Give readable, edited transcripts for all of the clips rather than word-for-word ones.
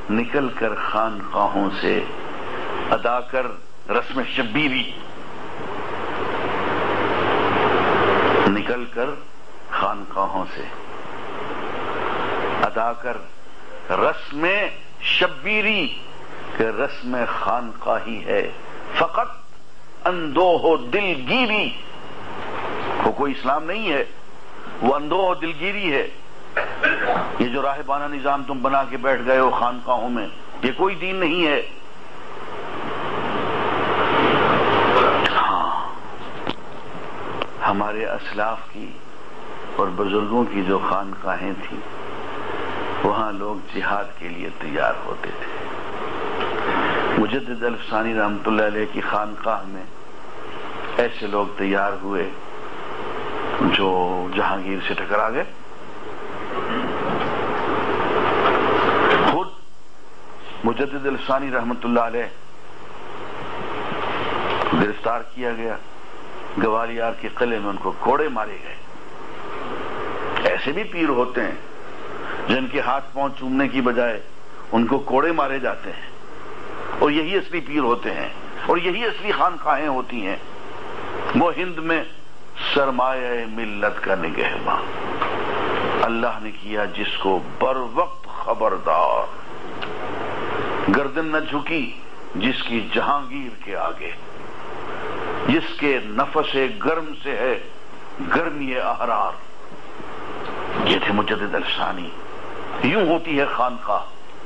نکل کر خانقاہوں سے ادا کر رسم شبیری، نکل کر خانقاہوں سے ادا کر رسم شبیری، کہ رسم خانقاہی ہے فقط اندوہ و دلگیری، وہ کوئی اسلام نہیں ہے، وہ اندوہ و دلگیری ہے۔ یہ جو راہبانہ نظام تم بنا کے بیٹھ گئے ہو خانقاہوں میں، یہ کوئی دین نہیں ہے۔ ہاں، ہمارے اسلاف کی اور بزرگوں کی جو خانقاہیں تھیں، وہاں لوگ جہاد کے لیے تیار ہوتے تھے۔ مجدد الفسانی رحمۃ اللہ علیہ کی خانقاہ میں ایسے لوگ تیار ہوئے جو جہانگیر سے ٹکرا گئے، خود مجدد الفسانی رحمۃ اللہ علیہ گرفتار کیا گیا، گوالیار کے قلعے میں ان کو کوڑے مارے گئے۔ ایسے بھی پیر ہوتے ہیں جن کے ہاتھ پاؤں چومنے کی بجائے ان کو کوڑے مارے جاتے ہیں، اور یہی اصلی پیر ہوتے ہیں، اور یہی اصلی خانقاہیں ہوتی ہیں۔ وہ ہند میں سرمایہ ملت کا نگہباں اللہ نے کیا، جس کو بر وقت خبردار، گردن نہ جھکی جس کی جہانگیر کے آگے، جس کے نفس گرم سے ہے گرمی احرار۔ یہ تھے مجدد الفسانی۔ یوں ہوتی ہے خانقاہ۔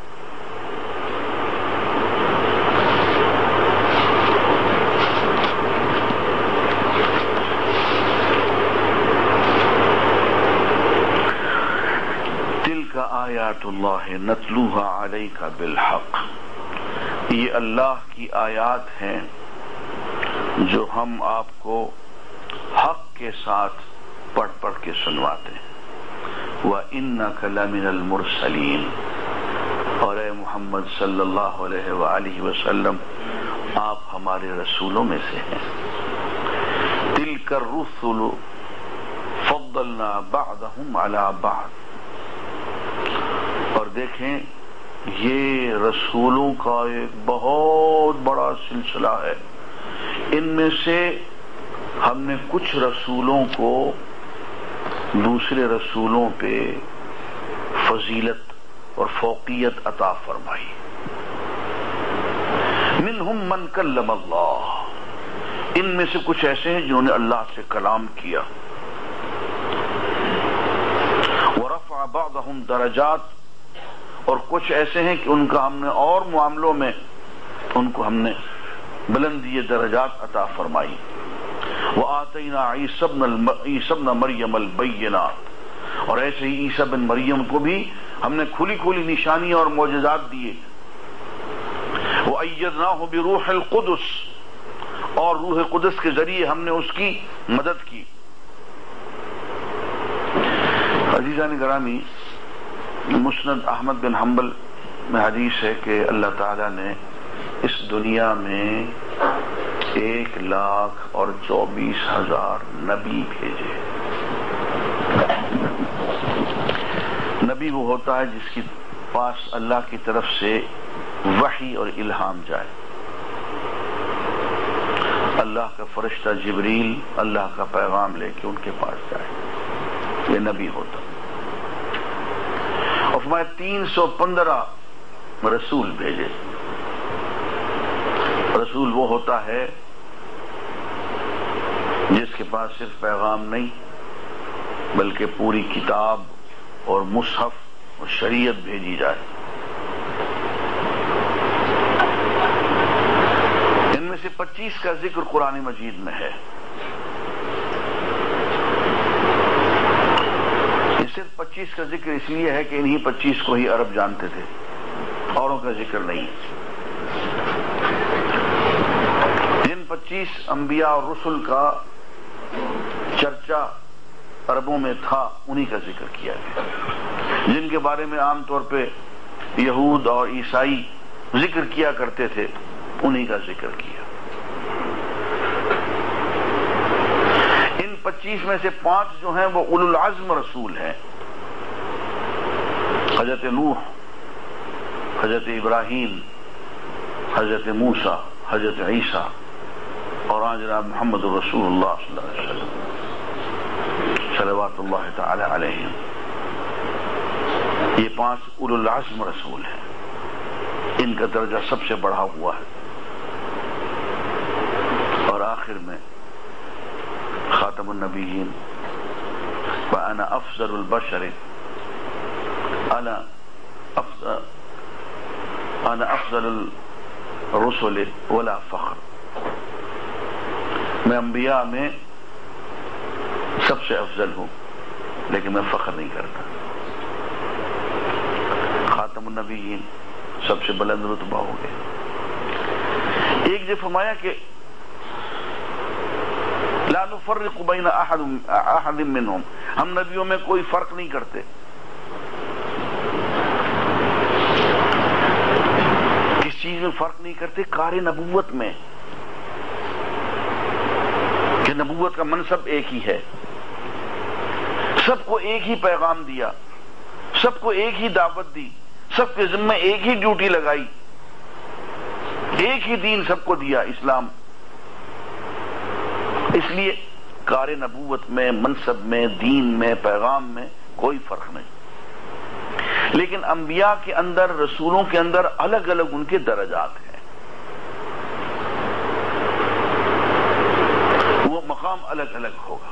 تلک آیات اللہ نتلوہا علیک بالحق، یہ اللہ کی آیات ہیں جو ہم آپ کو حق کے ساتھ پڑھ پڑھ کے سنواتے ہیں۔ وَإِنَّكَ لَمِنَ الْمُرْسَلِينَ، اور اے محمد صلی اللہ علیہ وآلہ وسلم آپ ہمارے رسولوں میں سے ہیں۔ تِلْكَ الرُّسُلُ فَضَّلْنَا بَعْضَهُمْ عَلَى بَعْضٍ، اور دیکھیں یہ رسولوں کا ایک بہت بڑا سلسلہ ہے۔ ان میں سے ہم نے کچھ رسولوں کو دوسرے رسولوں پہ فضیلت اور فوقیت عطا فرمائی۔ منہم من کلم اللہ، ان میں سے کچھ ایسے ہیں جنہوں نے اللہ سے کلام کیا۔ ورفع بعضهم درجات، اور کچھ ایسے ہیں کہ ان کا ہم نے اور معاملوں میں ان کو ہم نے بلندی درجات عطا فرمائی۔ وآتینا عیسی ابن مریم البینات، اور ایسے ہی عیسی بن مریم کو بھی ہم نے کھلی کھلی نشانیاں اور معجزات دیے۔ وأیدناہ بروح القدس، اور روح قدس کے ذریعے ہم نے اس کی مدد کی۔ عزیزان گرامی، مسند احمد بن حنبل میں حدیث ہے کہ اللہ تعالیٰ نے اس دنیا میں 1,24,000 نبی بھیجے۔ نبی وہ ہوتا ہے جس کے پاس اللہ کی طرف سے وحی اور الہام جائے۔ اللہ کا فرشتہ جبریل اللہ کا پیغام لے کے ان کے پاس جائے، یہ نبی ہوتا۔ اور فرمایا 315 رسول بھیجے۔ رسول وہ ہوتا ہے جس کے پاس صرف پیغام نہیں بلکہ پوری کتاب اور مصحف اور شریعت بھیجی جائے۔ ان میں سے 25 کا ذکر قرآن مجید میں ہے۔ یہ صرف 25 کا ذکر اس لیے ہے کہ انہی 25 کو ہی عرب جانتے تھے، اوروں کا ذکر نہیں۔ جن 25 انبیاء اور رسل کا چرچا عربوں میں تھا انہی کا ذکر کیا گیا۔ جن کے بارے میں عام طور پہ یہود اور عیسائی ذکر کیا کرتے تھے انہی کا ذکر کیا۔ ان 25 میں سے 5 جو ہیں وہ اولو العزم رسول ہیں۔ حضرت نوح، حضرت ابراہیم، حضرت موسیٰ، حضرت عیسیٰ اور آج جناب محمد رسول اللہ صلی اللہ علیہ وسلم صلوات اللہ تعالی علیہ، یہ 5 اولو العزم رسول ہیں، ان کا درجہ سب سے بڑھا ہوا ہے۔ اور آخر میں خاتم النبیین، وَأَنَا أَفْضَلُ الْبَشَرِ، أَنَا أَفْضَلُ الرُّسُلِ وَلَا فَخْرٍ، میں انبیاء میں سب سے افضل ہوں لیکن میں فخر نہیں کرتا۔ خاتم النبیین، سب سے بلند رتبہ ہو گئے۔ ایک جو فرمایا کہ لا نفرق بین احد منہم، ہم نبیوں میں کوئی فرق نہیں کرتے، کس چیز میں فرق نہیں کرتے؟ کار نبوت میں، کہ نبوت کا منصب ایک ہی ہے، سب کو ایک ہی پیغام دیا، سب کو ایک ہی دعوت دی، سب کے ذمہ ایک ہی ڈیوٹی لگائی، ایک ہی دین سب کو دیا، اسلام۔ اس لیے کار نبوت میں، منصب میں، دین میں، پیغام میں کوئی فرق نہیں، لیکن انبیاء کے اندر، رسولوں کے اندر الگ الگ ان کے درجات ہیں، وہ مقام الگ الگ ہوگا۔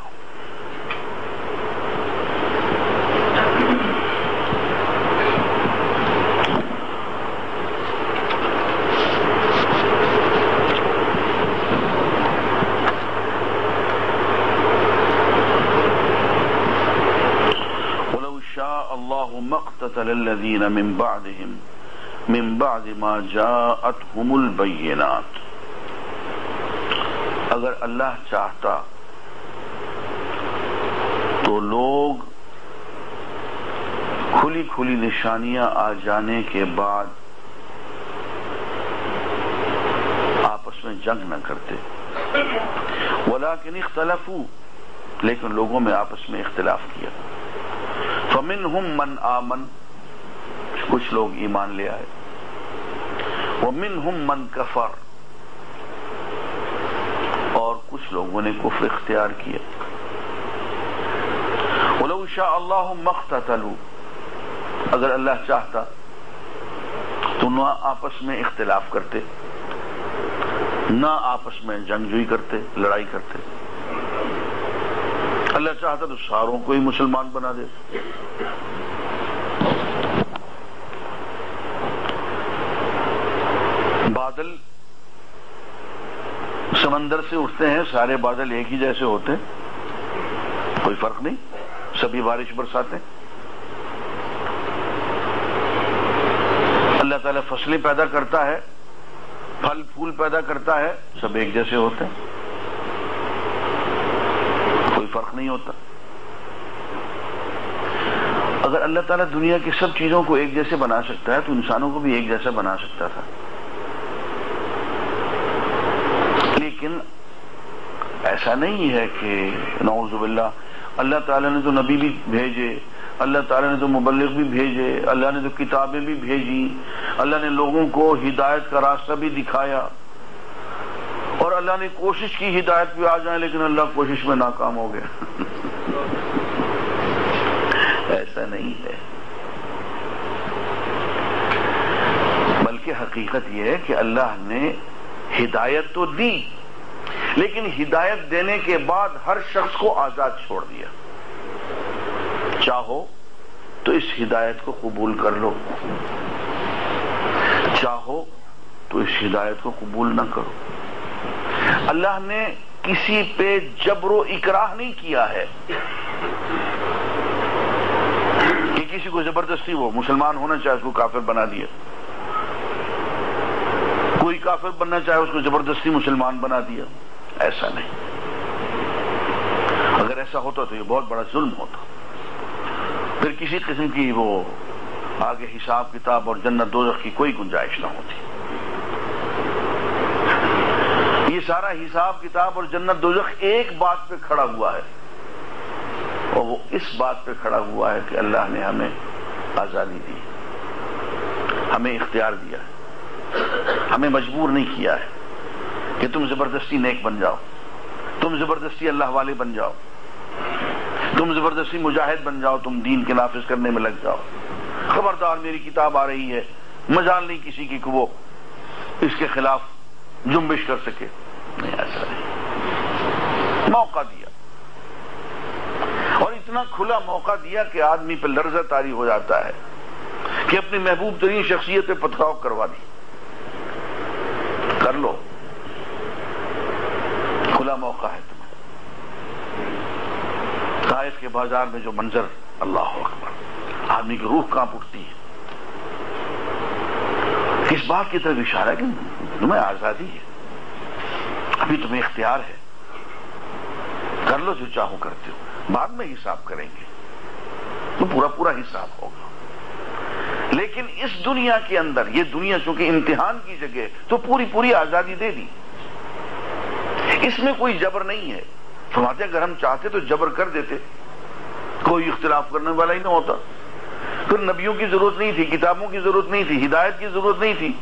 مقتتل الذين من بعد ما جاءتهم البينات، اگر اللہ چاہتا تو لوگ کھلی کھلی نشانیاں آ جانے کے بعد آپس میں جنگ نہ کرتے، ولكن اختلفوا، لیکن لوگوں میں آپس میں اختلاف کیا۔ فمنہم من آمن، کچھ لوگ ایمان لے آئے، ومنہم من کفر، اور کچھ لوگوں نے کفر اختیار کیا۔ ولو شاء اللہ ما اقتتلوا، اگر اللہ چاہتا تو نہ آپس میں اختلاف کرتے، نہ آپس میں جنگجوئی کرتے، لڑائی کرتے۔ اللہ چاہتا تو ساروں کو ہی مسلمان بنا دے۔ بادل سمندر سے اٹھتے ہیں، سارے بادل ایک ہی جیسے ہوتے ہیں، کوئی فرق نہیں، سبھی بارش برساتے ہیں۔ اللہ تعالیٰ فصلیں پیدا کرتا ہے، پھل پھول پیدا کرتا ہے، سب ایک جیسے ہوتے ہیں، کوئی فرق نہیں ہوتا۔ اگر اللہ تعالیٰ دنیا کی سب چیزوں کو ایک جیسے بنا سکتا ہے تو انسانوں کو بھی ایک جیسا بنا سکتا تھا، لیکن ایسا نہیں ہے کہ نعوذ باللہ اللہ تعالیٰ نے تو نبی بھی بھیجے، اللہ تعالیٰ نے تو مبلغ بھی بھیجے، اللہ نے تو کتابیں بھی بھیجی، اللہ نے لوگوں کو ہدایت کا راستہ بھی دکھایا، اور اللہ نے کوشش کی ہدایت پہ آ جائیں، لیکن اللہ کوشش میں ناکام ہو گیا۔ ایسا نہیں ہے، بلکہ حقیقت یہ ہے کہ اللہ نے ہدایت تو دی، لیکن ہدایت دینے کے بعد ہر شخص کو آزاد چھوڑ دیا، چاہو تو اس ہدایت کو قبول کر لو، چاہو تو اس ہدایت کو قبول نہ کرو۔ اللہ نے کسی پہ جبر و اکراہ نہیں کیا ہے کہ کسی کو زبردستی وہ مسلمان ہونا چاہے اس کو کافر بنا دیا، کوئی کافر بننا چاہے اس کو زبردستی مسلمان بنا دیا، ایسا نہیں۔ اگر ایسا ہوتا تو یہ بہت بڑا ظلم ہوتا، پھر کسی قسم کی وہ آگے حساب کتاب اور جنت دوزخ کی کوئی گنجائش نہ ہوتی۔ یہ سارا حساب کتاب اور جنت دوزخ ایک بات پہ کھڑا ہوا ہے، اور وہ اس بات پہ کھڑا ہوا ہے کہ اللہ نے ہمیں آزادی دی، ہمیں اختیار دیا ہے، ہمیں مجبور نہیں کیا ہے کہ تم زبردستی نیک بن جاؤ، تم زبردستی اللہ والے بن جاؤ، تم زبردستی مجاہد بن جاؤ، تم دین کے نافذ کرنے میں لگ جاؤ۔ خبردار میری کتاب آ رہی ہے، مجال نہیں کسی کی کہ وہ اس کے خلاف جنبش کر سکے، نہیں، ایسا نہیں، موقع دیا، اور اتنا کھلا موقع دیا کہ آدمی پہ لرزہ طاری ہو جاتا ہے کہ اپنی محبوب ترین شخصیت پہ پتھراؤ کروا دی، کر لو، کھلا موقع ہے تمہیں۔ طائف کے بازار میں جو منظر، اللہ اکبر، آدمی کی روح کانپ اٹھتی ہے۔ کس بات کی طرف اشارہ ہے کہ تمہیں آزادی ہے، ابھی تمہیں اختیار ہے، کر لو جو چاہو کرتے ہو، بعد میں حساب کریں گے، تو پورا حساب ہوگا۔ لیکن اس دنیا کے اندر، یہ دنیا چونکہ امتحان کی جگہ، تو پوری آزادی دے دی، اس میں کوئی جبر نہیں ہے۔ فرماتے اگر ہم چاہتے تو جبر کر دیتے، کوئی اختلاف کرنے والا ہی نہ ہوتا، پھر نبیوں کی ضرورت نہیں تھی، کتابوں کی ضرورت نہیں تھی، ہدایت کی ضرورت نہیں تھی۔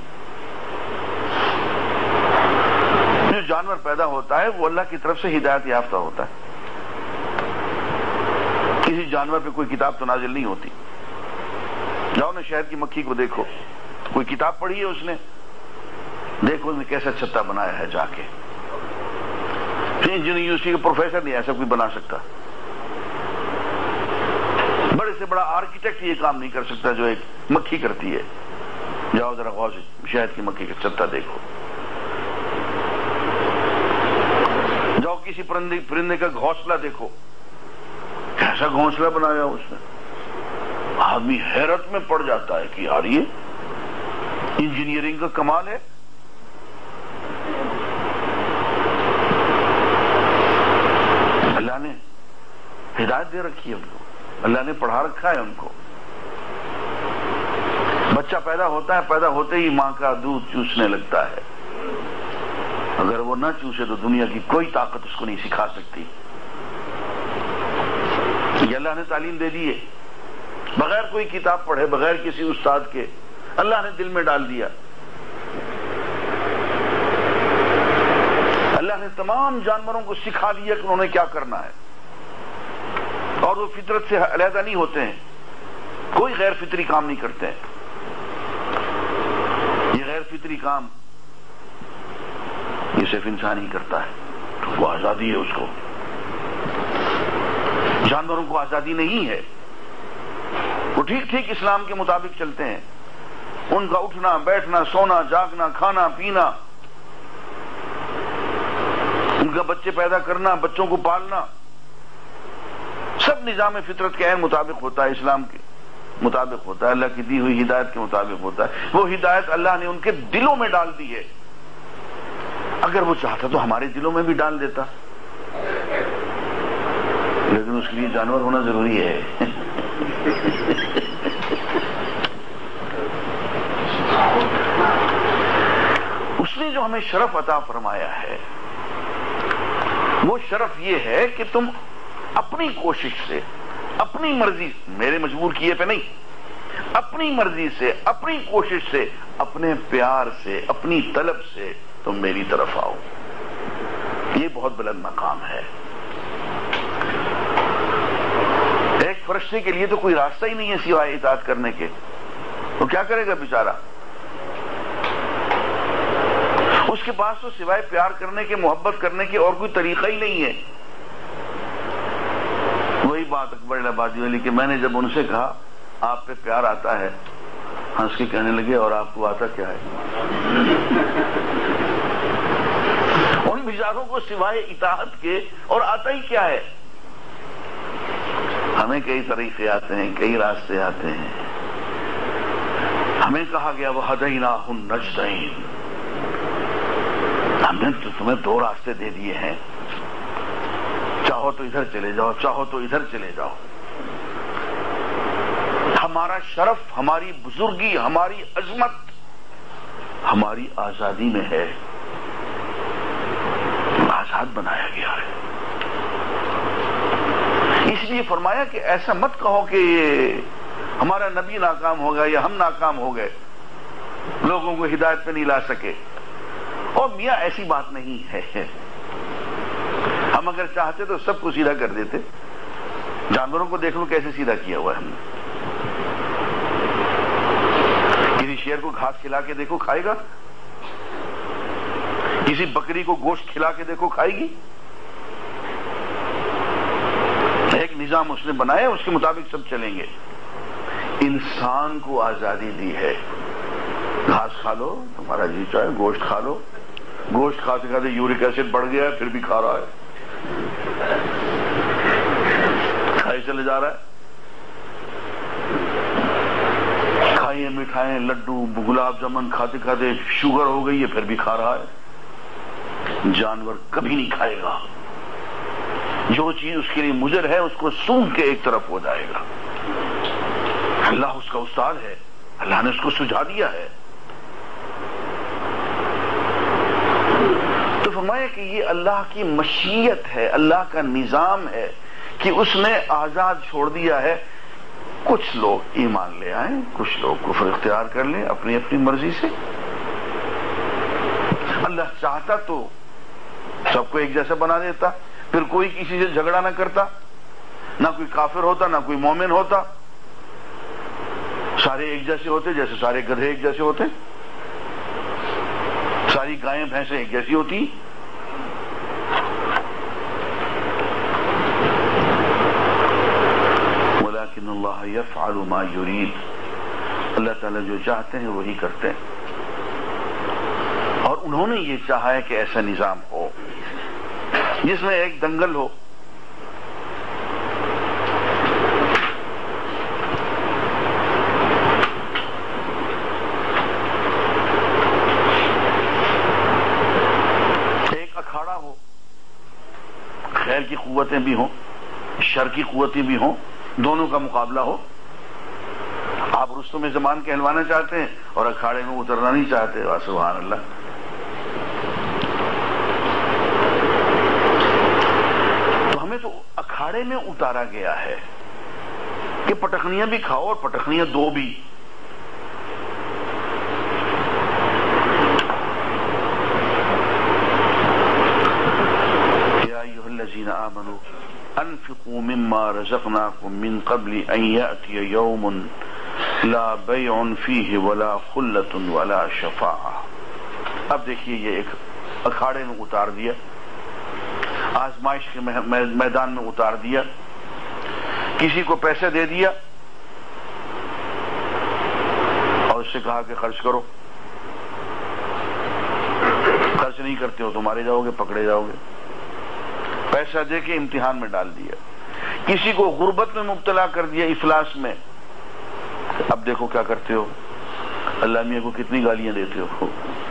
جو جانور پیدا ہوتا ہے وہ اللہ کی طرف سے ہدایت یافتہ ہوتا ہے، کسی جانور پہ کوئی کتاب تو نازل نہیں ہوتی۔ جاؤ نا شہد کی مکھی کو دیکھو، کوئی کتاب پڑھی ہے اس نے؟ دیکھو اس نے کیسا چھتا بنایا ہے جا کے، انجینئرنگ یونیورسٹی کے پروفیسر نہیں ایسا کوئی بنا سکتا، بڑے سے بڑا آرکیٹیکٹ یہ کام نہیں کر سکتا جو ایک مکھی کرتی ہے۔ جاؤ ذرا غور سے شہد کی مکھی کا چھتا دیکھو، جاؤ کسی پرندے کا گھونسلہ دیکھو، کیسا گھونسلہ بنایا اس نے، آدمی حیرت میں پڑ جاتا ہے کہ یار یہ انجینئرنگ کا کمال ہے۔ اللہ نے ہدایت دے رکھی ہے ان کو، اللہ نے پڑھا رکھا ہے ان کو۔ بچہ پیدا ہوتا ہے، پیدا ہوتے ہی ماں کا دودھ چوسنے لگتا ہے، اگر وہ نہ چوسے تو دنیا کی کوئی طاقت اس کو نہیں سکھا سکتی۔ یہ اللہ نے تعلیم دے دی ہے، بغیر کوئی کتاب پڑھے، بغیر کسی استاد کے، اللہ نے دل میں ڈال دیا۔ اللہ نے تمام جانوروں کو سکھا دیا کہ انہوں نے کیا کرنا ہے، اور وہ فطرت سے علیحدہ نہیں ہوتے ہیں، کوئی غیر فطری کام نہیں کرتے ہیں۔ یہ غیر فطری کام یہ صرف انسان ہی کرتا ہے، وہ آزادی ہے اس کو، جانوروں کو آزادی نہیں ہے۔ وہ ٹھیک اسلام کے مطابق چلتے ہیں، ان کا اٹھنا بیٹھنا، سونا جاگنا، کھانا پینا، ان کا بچے پیدا کرنا، بچوں کو پالنا، سب نظام فطرت کے عین مطابق ہوتا ہے، اسلام کے مطابق ہوتا ہے، اللہ کی دی ہوئی ہدایت کے مطابق ہوتا ہے۔ وہ ہدایت اللہ نے ان کے دلوں میں ڈال دی ہے، اگر وہ چاہتا تو ہمارے دلوں میں بھی ڈال دیتا، لیکن اس کے لیے جانور ہونا ضروری ہے۔ اس نے جو ہمیں شرف عطا فرمایا ہے، وہ شرف یہ ہے کہ تم اپنی کوشش سے، اپنی مرضی، میرے مجبور کیے پہ نہیں، اپنی مرضی سے، اپنی کوشش سے، اپنے پیار سے، اپنی طلب سے تم میری طرف آؤ۔ یہ بہت بلند مقام ہے۔ ایک فرشتے کے لیے تو کوئی راستہ ہی نہیں ہے سوائے اطاعت کرنے کے، وہ کیا کرے گا بیچارہ؟ اس کے پاس تو سوائے پیار کرنے کے، محبت کرنے کے اور کوئی طریقہ ہی نہیں ہے۔ وہی بات اکبر آبادی والی کہ میں نے جب ان سے کہا آپ پہ پیار آتا ہے، ہنس کے کہنے لگے اور آپ کو آتا کیا ہے؟ ان بیچاروں کو سوائے اطاعت کے اور آتا ہی کیا ہے؟ ہمیں کئی طریقے آتے ہیں، کئی راستے آتے ہیں۔ ہمیں کہا گیا وَهَدَيْنَاهُ النَّجْدَيْنِ، ہم نے تو تمہیں دو راستے دے دیے ہیں، چاہو تو ادھر چلے جاؤ، چاہو تو ادھر چلے جاؤ۔ ہمارا شرف، ہماری بزرگی، ہماری عظمت ہماری آزادی میں ہے، آزاد بنایا گیا ہے۔ اس لیے فرمایا کہ ایسا مت کہو کہ ہمارا نبی ناکام ہو گیا یا ہم ناکام ہو گئے، لوگوں کو ہدایت پہ نہیں لا سکے. اور میاں ایسی بات نہیں ہے. ہم اگر چاہتے تو سب کو سیدھا کر دیتے. جانوروں کو دیکھ لو کیسے سیدھا کیا ہوا ہے ہم نے. کسی شیر کو گھاس کھلا کے دیکھو کھائے گا؟ کسی بکری کو گوشت کھلا کے دیکھو کھائے گی؟ ایک نظام اس نے بنایا، اس کے مطابق سب چلیں گے. انسان کو آزادی دی ہے. گھاس کھا لو، تمہارا جی چاہے گوشت کھا لو. گوشت کھاتے کھاتے یورک ایسڈ بڑھ گیا ہے پھر بھی کھا رہا ہے، کھائی چلے جا رہا ہے. کھائیے مٹھائیں، لڈو، گلاب جامن کھاتے کھاتے شوگر ہو گئی ہے پھر بھی کھا رہا ہے. جانور کبھی نہیں کھائے گا. جو چیز اس کے لیے مضر ہے اس کو سونگھ کے ایک طرف ہو جائے گا. اللہ اس کا استاد ہے، اللہ نے اس کو سجھا دیا ہے. تو فرمایا کہ یہ اللہ کی مشیت ہے، اللہ کا نظام ہے کہ اس نے آزاد چھوڑ دیا ہے. کچھ لوگ ایمان لے آئیں، کچھ لوگ کفر اختیار کر لیں اپنی اپنی مرضی سے. اللہ چاہتا تو سب کو ایک جیسا بنا دیتا، پھر کوئی کسی سے جھگڑا نہ کرتا، نہ کوئی کافر ہوتا نہ کوئی مومن ہوتا. سارے ایک جیسے ہوتے، جیسے سارے گدھے ایک جیسے ہوتے، ساری گائیں بھینسیں ایک جیسی ہوتی. ولیکن اللہ یفعل ما یرید، اللہ تعالیٰ جو چاہتے ہیں وہی کرتے ہیں. اور انہوں نے یہ چاہا ہے کہ ایسا نظام ہو جس میں ایک دنگل ہو، ایک اکھاڑا ہو، خیر کی قوتیں بھی ہوں شر کی قوتیں بھی ہوں، دونوں کا مقابلہ ہو. آپ رستم زمان کہلوانا چاہتے ہیں اور اکھاڑے میں اترنا نہیں چاہتے. سبحان اللہ. تو اکھاڑے میں اتارا گیا ہے کہ پٹخنیاں بھی کھاؤ اور پٹخنیاں دو بھی. یا ایھا الذین آمنوا انفقوا مما رزقناکم من قبل ان یأتی یوم لا بیع فیہ ولا خلۃ ولا شفاعہ. اب دیکھیے یہ ایک اکھاڑے میں اتار دیا، آزمائش کے میدان میں اتار دیا. کسی کو پیسے دے دیا اور اس سے کہا کہ خرچ کرو. خرچ نہیں کرتے ہو تو مارے جاؤ گے، پکڑے جاؤ گے. پیسہ دے کے امتحان میں ڈال دیا. کسی کو غربت میں مبتلا کر دیا، افلاس میں. اب دیکھو کیا کرتے ہو. اللہ میاں کو کتنی گالیاں دیتے ہو.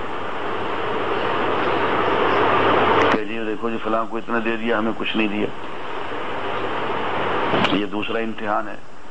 دیکھو جی فلاں کو اتنا دے دیا، ہمیں کچھ نہیں دیا. یہ دوسرا امتحان ہے.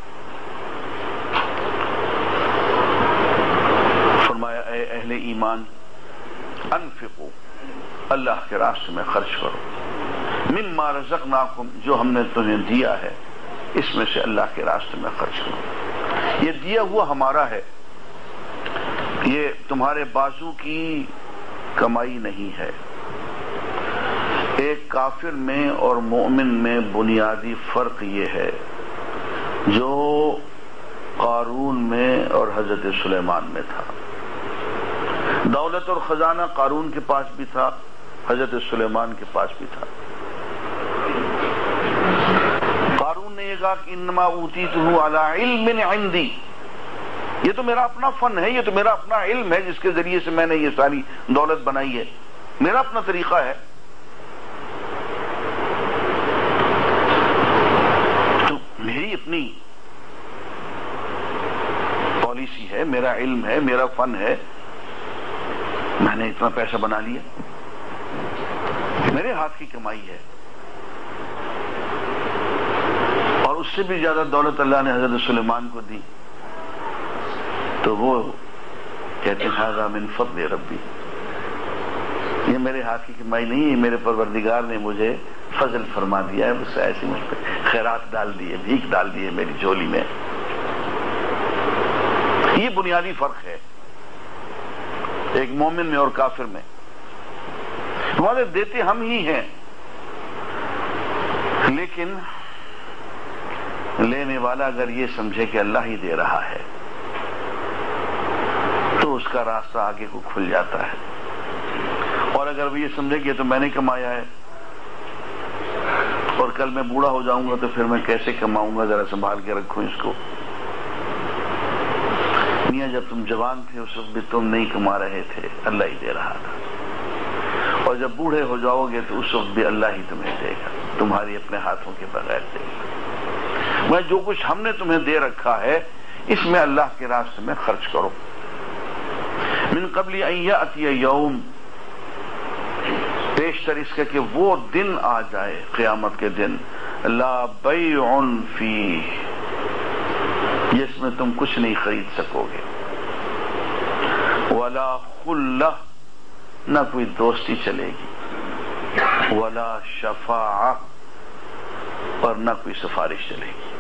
فرمایا اے اہل ایمان، انفقوا، اللہ کے راستے میں خرچ کرو. مما رزقناکم، جو ہم نے تمہیں دیا ہے اس میں سے اللہ کے راستے میں خرچ کرو. یہ دیا ہوا ہمارا ہے، یہ تمہارے بازو کی کمائی نہیں ہے. ایک کافر میں اور مومن میں بنیادی فرق یہ ہے جو قارون میں اور حضرت سلیمان میں تھا. دولت اور خزانہ قارون کے پاس بھی تھا، حضرت سلیمان کے پاس بھی تھا. قارون نے یہ کہا کہ انما اوتیتہ علی علم عندی، یہ تو میرا اپنا فن ہے، یہ تو میرا اپنا علم ہے جس کے ذریعے سے میں نے یہ ساری دولت بنائی ہے، میرا اپنا طریقہ ہے. میری اپنی پالیسی ہے، میرا علم ہے، میرا فن ہے، میں نے اتنا پیسہ بنا لیا، میرے ہاتھ کی کمائی ہے. اور اس سے بھی زیادہ دولت اللہ نے حضرت سلیمان کو دی. تو وہ کہتے ہیں ھذا من فضل ربی، یہ میرے ہاتھ کی کمائی نہیں ہے، میرے پروردگار نے مجھے فضل فرما دیا ہے. بس ایسی مجھ پہ خیرات ڈال دیے، بھیک ڈال دیے میری جھولی میں. یہ بنیادی فرق ہے. ایک مومن میں اور کافر میں. ہمارے دیتے ہم ہی ہیں، لیکن لینے والا اگر یہ سمجھے کہ اللہ ہی دے رہا ہے تو اس کا راستہ آگے کو کھل جاتا ہے. اور اگر وہ یہ سمجھے کہ یہ تو میں نے کمایا ہے اور کل میں بوڑھا ہو جاؤں گا تو پھر میں کیسے کماؤں گا، ذرا سنبھال کے رکھوں اس کو. میاں جب تم جوان تھے اس وقت بھی تم نہیں کما رہے تھے، اللہ ہی دے رہا تھا، اور جب بوڑھے ہو جاؤ گے تو اس وقت بھی اللہ ہی تمہیں دے گا، تمہاری اپنے ہاتھوں کے بغیر دے گا. میں جو کچھ ہم نے تمہیں دے رکھا ہے اس میں اللہ کے راستے میں خرچ کرو. من قبل ان یاتی یوم، پیشتر اس کا کہ وہ دن آ جائے، قیامت کے دن، لا بیع فیہ، جس میں تم کچھ نہیں خرید سکو گے، ولا خلہ، نہ کوئی دوستی چلے گی، ولا شفاعہ، اور نہ کوئی سفارش چلے گی.